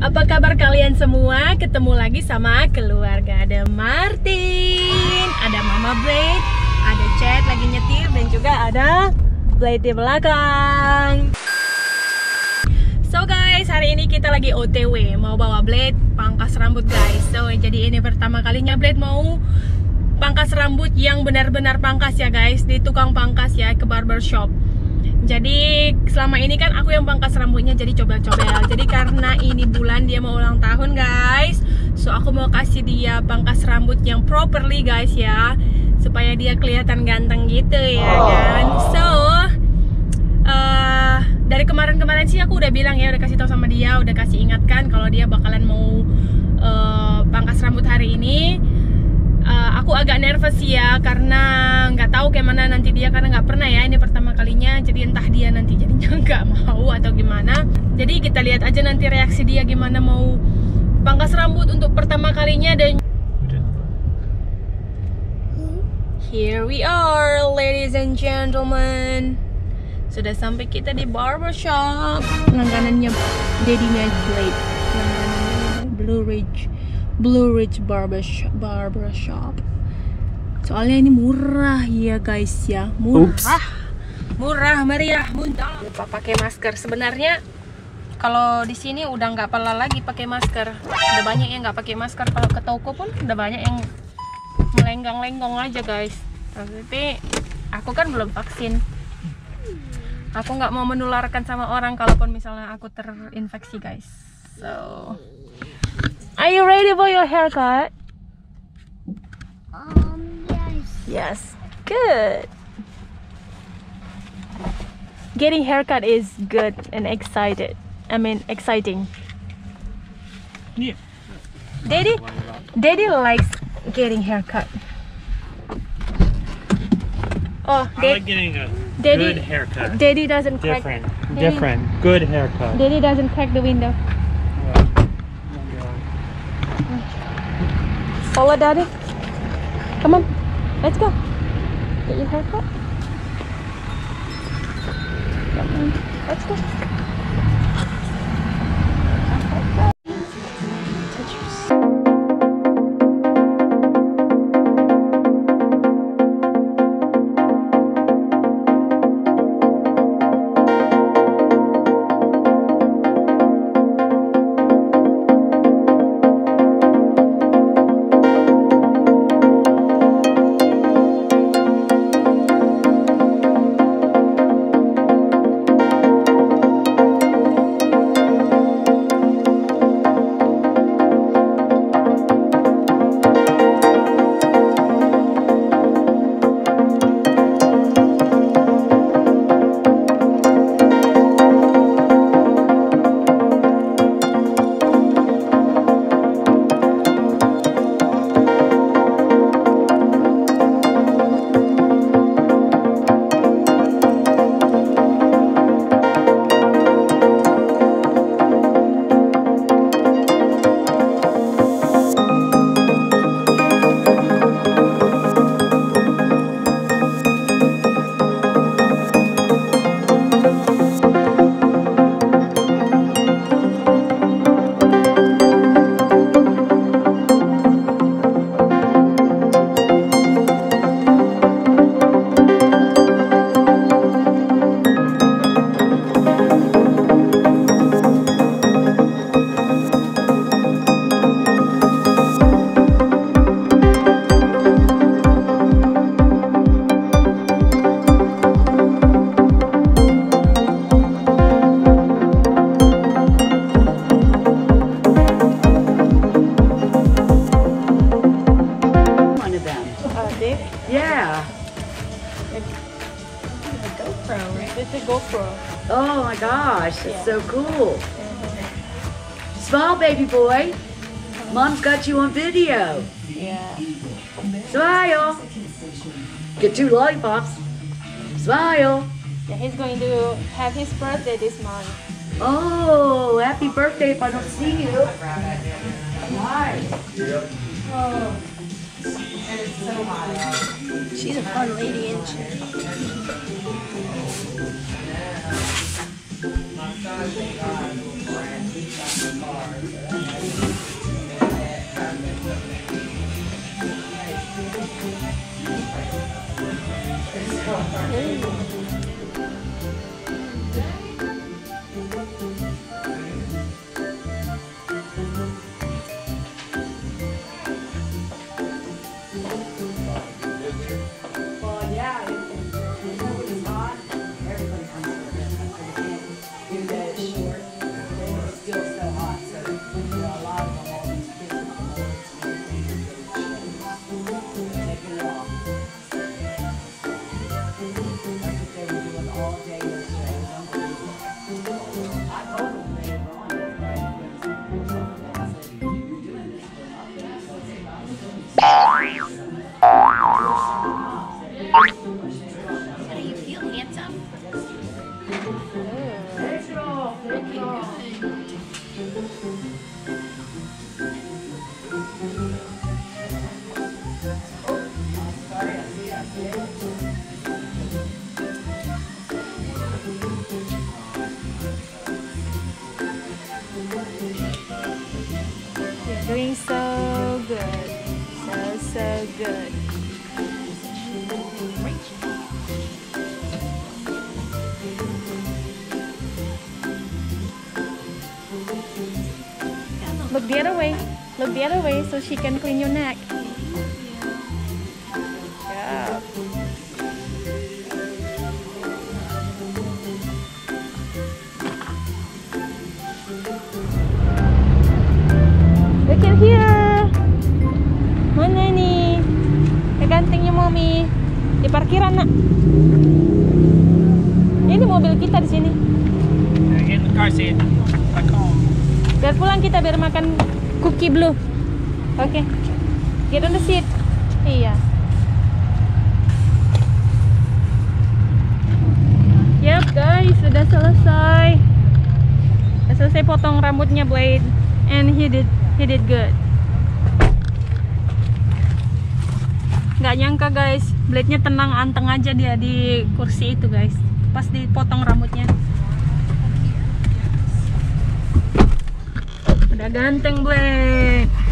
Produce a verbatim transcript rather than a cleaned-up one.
Apa kabar kalian semua? Ketemu lagi sama keluarga The Martin. Ada Mama Blade, ada Chad lagi nyetir, dan juga ada Blade di belakang. So guys, hari ini kita lagi O T W, mau bawa Blade pangkas rambut guys. So jadi ini pertama kalinya Blade mau pangkas rambut yang benar-benar pangkas ya guys, di tukang pangkas ya, ke barbershop. Jadi selama ini kan aku yang pangkas rambutnya, jadi coba-coba. Jadi karena ini bulan dia mau ulang tahun guys, so aku mau kasih dia pangkas rambut yang properly guys ya, supaya dia kelihatan ganteng gitu ya kan. So uh, dari kemarin-kemarin sih aku udah bilang ya, udah kasih tahu sama dia, udah kasih ingatkan kalau dia bakalan mau uh, pangkas rambut hari ini. Uh, aku agak nervous ya, karena nggak tahu kayak mana nanti dia, karena nggak pernah ya, ini pertama kalinya. Jadi entah dia nanti jadinya nggak mau atau gimana. Jadi kita lihat aja nanti reaksi dia gimana mau pangkas rambut untuk pertama kalinya. Dan here we are, ladies and gentlemen. Sudah sampai kita di barbershop. Langganannya dedinya Blade, langganannya Blue Ridge Blue Ridge Barbershop, Barbershop. Soalnya ini murah ya guys ya, murah, Oops. murah meriah, muntah. Lupa pakai masker. Sebenarnya kalau di sini udah nggak pala lagi pakai masker. Udah banyak yang nggak pakai masker. Kalau ke toko pun udah banyak yang melenggang-lenggong aja guys. Tapi aku kan belum vaksin. Aku nggak mau menularkan sama orang kalaupun misalnya aku terinfeksi guys. So are you ready for your haircut? Um, yes. Yes. Good. Getting haircut is good and excited. I mean, exciting. Yeah. Daddy, Daddy likes getting haircut. Oh, I like getting a Daddy, good haircut. Daddy doesn't crack. Different. Daddy, Different. Good haircut. Daddy doesn't crack the window. Follow Daddy. Come on, let's go. Get your haircut. Come on, let's go. GoPro. Oh my gosh, that's Yeah. so cool. Smile, baby boy. Mom's got you on video. Yeah. Smile. Get two lollipops. Smile. Yeah, he's going to have his birthday this month. Oh, happy birthday if I don't see you. Hi. Oh. She's a fun lady, isn't she? doing so good. So, so good. Look the other way. Look the other way so she can clean your neck. Yeah. Look at here. Mana nih? Kegantingnya Mommy. Di parkiran, Nak. Ini mobil kita di sini. Get in the car seat. Back home. Biar pulang kita biar makan cookie blue. Oke. Okay. Get on the seat. Iya. Yep guys, sudah selesai. Sudah selesai potong rambutnya Blade, and he did he did good. Nggak nyangka guys, Blade-nya tenang, anteng aja dia di kursi itu guys. Pas dipotong rambutnya. Udah ganteng Blade.